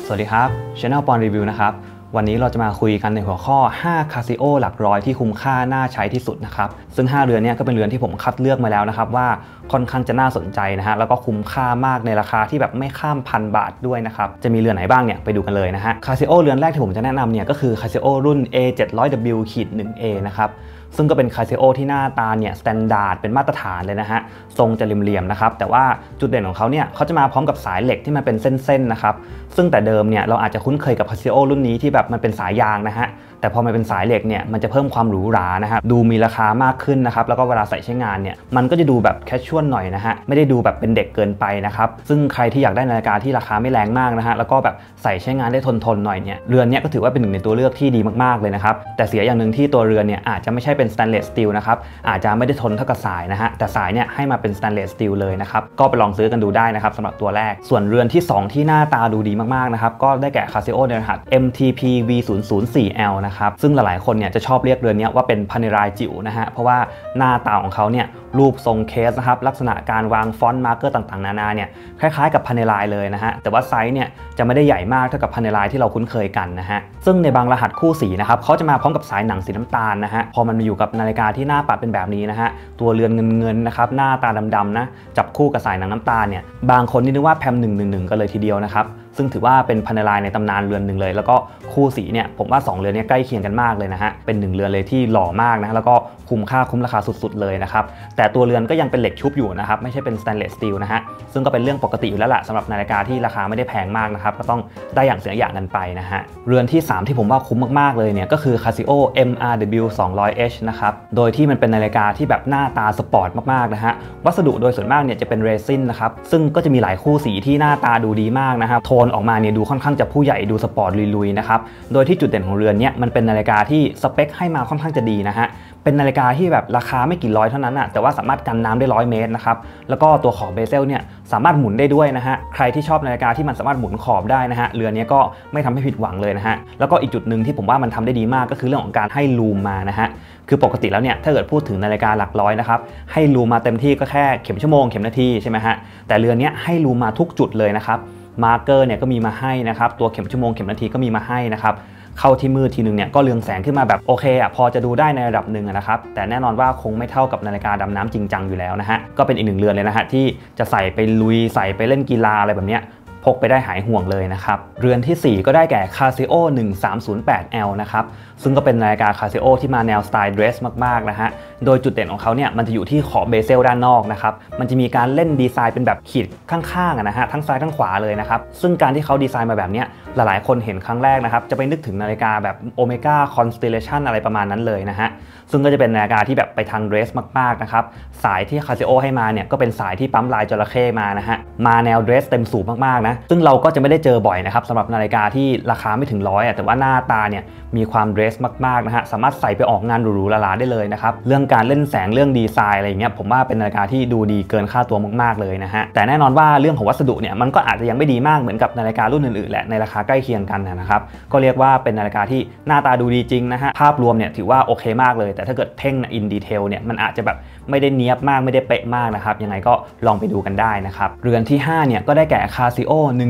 สวัสดีครับ Channel ปอนรีวิวนะครับวันนี้เราจะมาคุยกันในหัวข้อ5 Casio หลักร้อยที่คุ้มค่าน่าใช้ที่สุดนะครับซึ่ง5เรือนนี้ก็เป็นเรือนที่ผมคัดเลือกมาแล้วนะครับว่าค่อนข้างจะน่าสนใจนะฮะแล้วก็คุ้มค่ามากในราคาที่แบบไม่ข้าม1,000 บาทด้วยนะครับจะมีเรือนไหนบ้างเนี่ยไปดูกันเลยนะฮะ Casio เรือนแรกที่ผมจะแนะนำเนี่ยก็คือ Casio รุ่น A700W-1A นะครับซึ่งก็เป็น Casio ที่หน้าตาเนี่ยสแตนดาร์ดเป็นมาตรฐานเลยนะฮะทรงจะเหลี่ยมๆนะครับแต่ว่าจุดเด่นของเขาเนี่ยเขาจะมาพร้อมกับสายเหล็กที่มันเป็นเส้นๆนะครับซึ่งแต่เดิมเนี่ยเราอาจจะคุ้นเคยกับ Casio รุ่นนี้ที่แบบมันเป็นสายยางนะฮะแต่พอมันเป็นสายเหล็กเนี่ยมันจะเพิ่มความหรูหรานะฮะดูมีราคามากขึ้นนะครับแล้วก็เวลาใส่ใช้งานเนี่ยมันก็จะดูแบบแคชชวลหน่อยนะฮะไม่ได้ดูแบบเป็นเด็กเกินไปนะครับซึ่งใครที่อยากได้นาฬิกาที่ราคาไม่แรงมากนะฮะแล้วก็แบบใส่ใช้งานได้ทนหน่อยเนี่ยเรือนนี้ก็ถือว่าเป็นหนึ่งในตัวเลือกที่ดีมากๆเลยนะครับแต่เสียอย่างหนึ่งที่ตัวเรือนเนี่ยอาจจะไม่ใช่เป็นสแตนเลสสตีลนะครับอาจจะไม่ได้ทนเท่ากับสายนะฮะแต่สายเนี่ยให้มาเป็นสแตนเลสสตีลเลยนะครับก็ไปลองซื้อกันดูได้นะครับสำหรับตัวแรกส่วนเรือนที่2ที่หน้าตาดูดีมากๆนะครับก็ได้แก่ Casio ในรหัส MTP V004L นะครับซึ่งหลายๆคนเนี่ยจะชอบเรียกเรือนนี้ว่าเป็นพาเนรายจิ๋วนะฮะเพราะว่าหน้าตาของเขาเนี่ยรูปทรงเคสนะครับลักษณะการวางฟอนต์มาร์กเกอร์ต่างๆนานาเนี่ยคล้ายๆกับพาเนรายเลยนะฮะแต่ว่าไซส์เนี่ยจะไม่ได้ใหญ่มากเท่ากับพาเนรายที่เราคุ้นเคยกันนะฮะซึ่งในบางรหัสคู่สีนะครับเขาจะมาพร้อมกับสายหนังสีน้ำตาลนะฮะพอมันมาอยู่กับนาฬิกาที่หน้าปัดเป็นแบบนี้นะฮะตัวเรือนเงินนะครับหน้าตาดำๆนะจับคู่กับสายหนังน้ำตาลเนี่ยบางคนนี่นึกว่าแพม111กันเลยทีเดียวนะครับซึ่งถือว่าเป็นพาเนรายในตำนานเรือนหนึ่งเลยแล้วก็คู่สีเนี่ยผมว่า2เรือนนี้ใกล้เคียงกันมากเลยนะฮะเป็น1เรือนเลยที่หล่อมากนะแล้วก็คุ้มค่าคุ้มราคาสุดๆเลยนะครับแต่ตัวเรือนก็ยังเป็นเหล็กชุบอยู่นะครับไม่ใช่เป็นสแตนเลสสตีลนะฮะซึ่งก็เป็นเรื่องปกติอยู่แล้วล่ะสำหรับนาฬิกาที่ราคาไม่ได้แพงมากนะครับก็ต้องได้อย่างเสียอย่างกันไปนะฮะเรือนที่3ที่ผมว่าคุ้มมากๆเลยเนี่ยก็คือ Casio MRW 200H นะครับโดยที่มันเป็นนาฬิกาที่แบบหน้าตาสปอร์ตมากๆนะฮะวัสดุโดยส่วนมากเนี่ยจะเป็นเรซินนะครับซึ่งก็จะมีหลายคู่สีที่หน้าตาดูดีมากนะครับโทนออกมาเนี่ยดูค่อนข้างจะผู้ใหญ่ดูสปอร์ตลุยๆนะครับโดยที่จุดเด่นของเรือนนี้มันเป็นนาฬิกาที่สเปคให้มาค่อนข้างจะดีนะฮะเป็นนาฬิกาที่แบบราคาไม่กี่ร้อยเท่านั้นแต่ว่าสามารถกันน้ำได้100 เมตรนะครับแล้วก็ตัวขอบเบเซลเนี่ยสามารถหมุนได้ด้วยนะฮะใครที่ชอบนาฬิกาที่มันสามารถหมุนขอบได้นะฮะเรือนนี้ก็ไม่ทำให้ผิดหวังเลยนะฮะแล้วก็อีกจุดหนึ่งที่ผมว่ามันทำได้ดีมากก็คือเรื่องของการให้ลูมมานะฮะคือปกติแล้วเนี่ยถ้าเกิดพูดถึงนาฬิกาหลักร้อยนะครับให้ลูมมาเต็มที่ก็แค่เข็มชั่วโมงเข็มนาทีใช่ไหมฮะแต่เรือนนี้ให้ลูมมาทุกจุดเลยนะครับมาร์กเกอร์เนี่ยก็มีมาให้นะครับตัวเข็มชั่วโมงเข็มนาทีก็มีมาให้นะครับเข้าที่มืดทีนึงเนี่ยก็เรืองแสงขึ้นมาแบบโอเคพอจะดูได้ในระดับหนึ่งนะครับแต่แน่นอนว่าคงไม่เท่ากับนาฬิกาดำน้ำจริงจังอยู่แล้วนะฮะก็เป็นอีก1เรือนเลยนะฮะที่จะใส่ไปลุยใส่ไปเล่นกีฬาอะไรแบบเนี้ยพกไปได้หายห่วงเลยนะครับเรือนที่4ก็ได้แก่ Casio 1308L นะครับซึ่งก็เป็นนาฬิกา Casio ที่มาแนวสไตล์เดรสมากๆนะฮะโดยจุดเด่นของเขาเนี่ยมันจะอยู่ที่ขอบเบเซลด้านนอกนะครับมันจะมีการเล่นดีไซน์เป็นแบบขีดข้างๆนะฮะทั้งซ้ายทั้งขวาเลยนะครับซึ่งการที่เขาดีไซน์มาแบบนี้หลายๆคนเห็นครั้งแรกนะครับจะไปนึกถึงนาฬิกาแบบโอเมก้าคอนสเตลเลชันอะไรประมาณนั้นเลยนะฮะซึ่งก็จะเป็นนาฬิกาที่แบบไปทางเดรสมากๆนะครับสายที่ Casio ให้มาเนี่ยก็เป็นสายที่ปั๊มลายจระเข้มานะฮะมาแนวเดรสเต็มสูบมากๆนะซึ่งเราก็จะไม่ได้เจอบ่อยนะครับสำหรับนาฬิกาที่ราคาไม่ถึง100แต่ว่าหน้าตาเนี่ยมีความเดรสมากๆนะฮะสามารถใส่ไปออกงานหรูๆหราๆได้เลยนะครับเรื่องการเล่นแสงเรื่องดีไซน์อะไรอย่างเงี้ยผมว่าเป็นนาฬิกาที่ดูดีเกินค่าตัวมากๆเลยนะฮะแต่แน่นอนว่าเรื่องของวัสดุเนี่ยมันก็อาจจะยังไม่ดีมากเหมือนกับนาฬิการุ่นอื่นๆแหละในราคาใกล้เคียงกันนะครับก็เรียกว่าเป็นนาฬิกาที่หน้าตาดูดีจริงนะฮะภาพรวมเนี่ยถือว่าโอเคมากเลยแต่ถ้าเกิดเพ่งอินดีเทลเนี่ยมันอาจจะแบบไม่ได้เนียบมากไม่ได้เป๊ะมากนะครับยังไงก็ลองไปดูกันได้นะครับเรือนที่5เนี่ยก็ได้แก่ Casio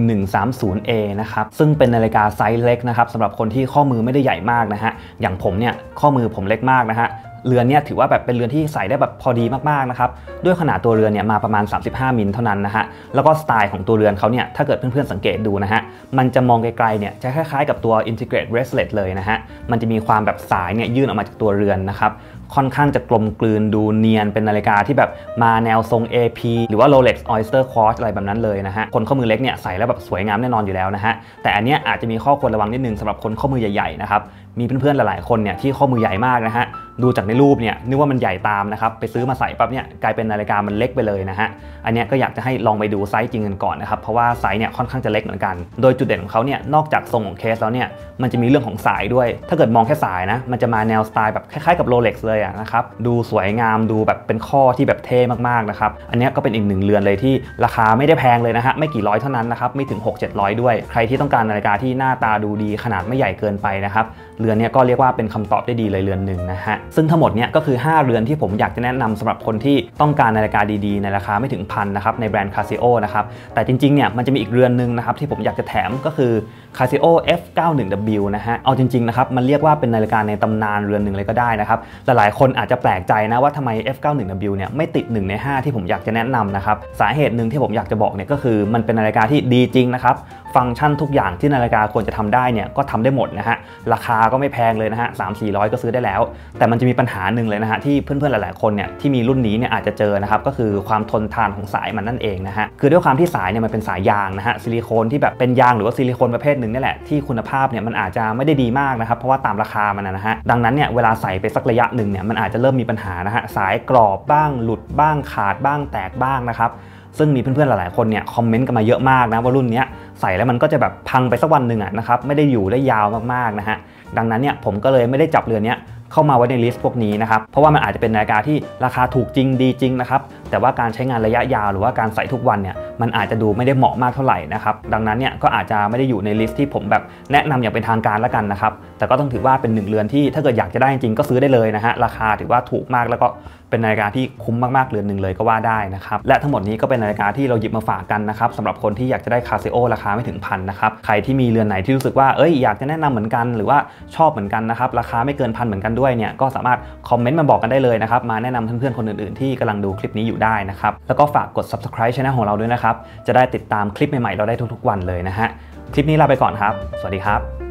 1130A นะครับซึ่งเป็นนาฬิกาไซส์เล็กนะครับสำหรับคนที่ข้อมือไม่ได้ใหญ่มากนะฮะอย่างผมเนี่ยข้อมือผมเล็กมากนะฮะเรือนเนี่ยถือว่าแบบเป็นเรือนที่ใส่ได้แบบพอดีมากๆนะครับด้วยขนาดตัวเรือนเนี่ยมาประมาณ35 มิลเท่านั้นนะฮะแล้วก็สไตล์ของตัวเรือนเขาเนี่ยถ้าเกิดเพื่อนๆสังเกตดูนะฮะมันจะมองไกลๆเนี่ยจะคล้ายๆกับตัว Integrate Bracelet เลยนะฮะมันจะมีความแบบสายเนี่ยยื่นออกมาจากตัวเรือนนะครับค่อนข้างจะกลมกลืนดูเนียนเป็นนาฬิกาที่แบบมาแนวทรง AP หรือว่า Rolex Oyster Quartz อะไรแบบนั้นเลยนะฮะคนข้อมือเล็กเนี่ยใส่แล้วแบบสวยงามแน่นอนอยู่แล้วนะฮะแต่อันเนี้ยอาจจะมีข้อควรระวังนิดนึงสำหรับคนข้อมือใหญ่ๆนะครับมีเพื่อนๆหลายๆคนเนี่ยที่ข้อมือใหญ่มากนะฮะดูจากในรูปเนี่ยนึกว่ามันใหญ่ตามนะครับไปซื้อมาใส่ปั๊บเนี่ยกลายเป็นนาฬิกามันเล็กไปเลยนะฮะอันเนี้ยก็อยากจะให้ลองไปดูไซส์จริงกันก่อนนะครับเพราะว่าไซส์เนี่ยค่อนข้างจะเล็กเหมือนกันโดยจุดเด่นของเขาเนี่ยนอกจากทรงของเคสแล้วเนี่ยมันจะมีเรื่องของสายด้วยถ้าเกิดมองแค่สายนะมันจะมาแนวสไตล์แบบคล้ายๆกับ Rolex เลยนะครับดูสวยงามดูแบบเป็นข้อที่แบบเท่มากๆนะครับอันนี้ก็เป็นอีก1เรือนเลยที่ราคาไม่ได้แพงเลยนะฮะไม่กี่ร้อยเท่านั้นนะครับไม่ถึง 600-700 ด้วยใครที่ต้องการนาฬิกาที่หน้าตาดูดีขนาดไม่ใหญ่เกินไปนะครับเรือนนี้ก็เรียกว่าเป็นคำตอบได้ดีเลยเรือนหนึ่งนะฮะซึ่งทั้งหมดเนี่ยก็คือ5เรือนที่ผมอยากจะแนะนำสำหรับคนที่ต้องการนาฬิกาดีๆในราคาไม่ถึง1,000นะครับในแบรนด์ Casio นะครับแต่จริงๆเนี่ยมันจะมีอีกเรือนหนึ่งนะครับที่ผมอยากจะแถมก็คือ Casio F91W นะฮะเอาจริงๆนะครับมันเรียกว่าเป็นนาฬิกาในตำนานเรือนหนึ่งเลยก็ได้นะครับแต่หลายคนอาจจะแปลกใจนะว่าทำไม F91W เนี่ยไม่ติด1ใน5ที่ผมอยากจะแนะนำนะครับสาเหตุหนึ่งที่ผมอยากจะบอกเนี่ยก็คือมันเป็นนาฬิกาที่ดีจริงนะครับฟังก์ชันทุกอย่างที่นาฬิกาควรจะทำได้เนี่ยก็ทำได้หมดนะฮะราคาก็ไม่แพงเลยนะฮะ300-400ก็ซื้อได้แล้วแต่มันจะมีปัญหาหนึ่งเลยนะฮะที่เพื่อนๆหลายๆคนเนี่ยที่มีรุ่นนี้เนี่ยอาจจะเจอนะครับก็คือความทนทานของสายมันนั่นเองนะฮะคือด้วยความที่สายเนี่ยมันเป็นสายยางนะฮะซิลิโคนที่แบบเป็นยางหรือว่าซิลิโคนประเภทหนึ่งนี่แหละที่คุณภาพเนี่ยมันอาจจะไม่ได้ดีมากนะครับเพราะว่าตามราคามันนะฮะดังนั้นเนี่ยเวลาใส่ไปสักระยะหนึ่งเนี่ยมันอาจจะเริ่มมีปัญหานะฮะสายกรอบบ้างหลุดบ้างขาดบ้างแตกบ้างนะครับซึ่งมีเพื่อนๆหลายๆคนเนี่ยคอมเมนต์กันมาเยอะมากนะว่ารุ่นนี้ใส่แล้วมันก็จะแบบพังไปสักวันหนึ่งนะครับไม่ได้อยู่ได้ยาวมากๆนะฮะดังนั้นเนี่ยผมก็เลยไม่ได้จับเรือนนี้เข้ามาไว้ในลิสต์พวกนี้นะครับเพราะว่ามันอาจจะเป็นนาฬิกาที่ราคาถูกจริงดีจริงนะครับแต่ว่าการใช้งานระยะยาวหรือว่าการใส่ทุกวันเนี่ยมันอาจจะดูไม่ได้เหมาะมากเท่าไหร่นะครับดังนั้นเนี่ยก็อาจจะไม่ได้อยู่ในลิสต์ที่ผมแบบแนะนำอย่างเป็นทางการแล้วกันนะครับแต่ก็ต้องถือว่าเป็น1เรือนที่ถ้าเกิดอยากจะได้จริงก็ซื้อได้เลยนะฮะราคาถือว่าถูกมากแล้วก็เป็นนาฬิกาที่คุ้มมากๆเรือนหนึ่งเลยก็ว่าได้นะครับและทั้งหมดนี้ก็เป็นนาฬิกาที่เราหยิบมาฝากกันนะครับสำหรับคนที่อยากจะได้ Casio ราคาไม่ถึงพันนะครับใครที่มีเรือนไหนที่รู้สึกว่าอยากจะแนะนำเหมือนกันหรือว่าชอบเหมือนกันนะครับราคาไม่เกินพันเหมือนกันด้วยเนี่ยก็สามารถคอมเมนต์มาบอกกันได้เลยนะครับมาแนะนำเพื่อนๆคนอื่นๆที่กำลังดูคลิปนี้อยู่ได้นะครับแล้วก็ฝากกด Subscribe Channel ของเราด้วยนะครับจะได้ติดตามคลิปใหม่ๆเราได้ทุกๆวันเลยนะฮะคลิปนี้ลาไปก่อนครับสวัสดีครับ